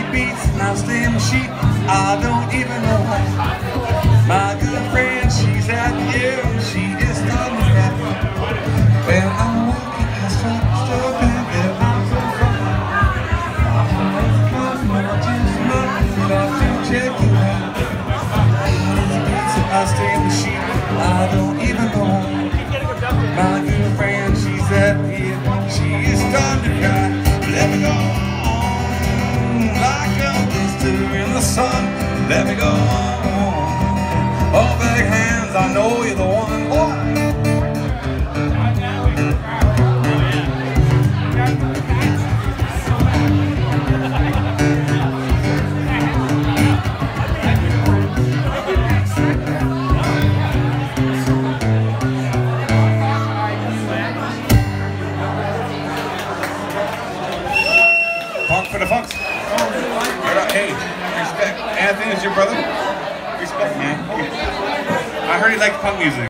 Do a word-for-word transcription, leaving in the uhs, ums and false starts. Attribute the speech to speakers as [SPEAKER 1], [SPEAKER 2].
[SPEAKER 1] beats and I stay in the sheet. I don't even know why. My good friend, she's at the end. She is starting to rap. When I'm walking, I stop, stop, and there I'm so far. Check you out. I stay in the sheet. I don't even know. My good friend, she's at here. She is starting to cry. Let me go on like a blister in the sun. Let me go on. Oh, big hands, I know you're the one. Boy. Funk for the funks. Hey, respect. Anthony is your brother? Respect, man. I heard he liked punk music.